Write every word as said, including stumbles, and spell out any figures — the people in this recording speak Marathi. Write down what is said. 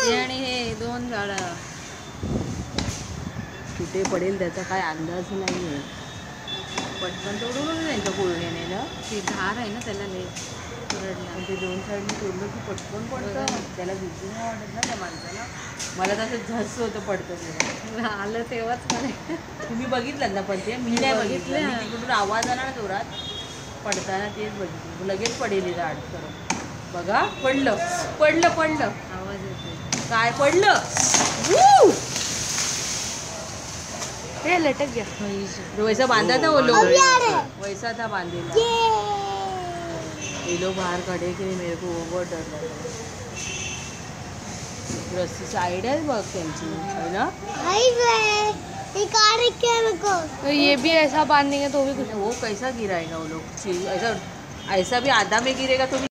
आणि हे दोन झाडं कुठे पडेल त्याचा काय अंदाज नाही आहे. पटकन तोडून त्यांच्या कोळण्याने ना ती धार आहे ना त्याला लय पण ते दोन साईडने तोडलं की पटकन पडतं. त्याला भीती नाही वाटत ना त्या माणसाला. मला तसं झस होतं पडतं तेव्हा. आलं तेव्हाच मला. तुम्ही बघितलं ना पण ते मी नाही बघितलं. मी तिकडून आवाज आला ना जोरात पडताना तेच बघितलं. लगेच पडेल झाड खरं. बघा पडलं पडलं पडलं आवाज येतो काय पडलं. हे लटक गया वैसा बांधा था वो लोग वैसा था बांधेला. ये लोग बाहर खड़े कि मेरे को बहुत डर लग रहा है. रस्सी आइडिया है बघ त्यांची है ना. तो ये भी ऐसा बांधेंगे तो भी कुछ वो कैसा गिराएगा वो लोग. ऐसा ऐसा भी आधा में गिरेगा तो भी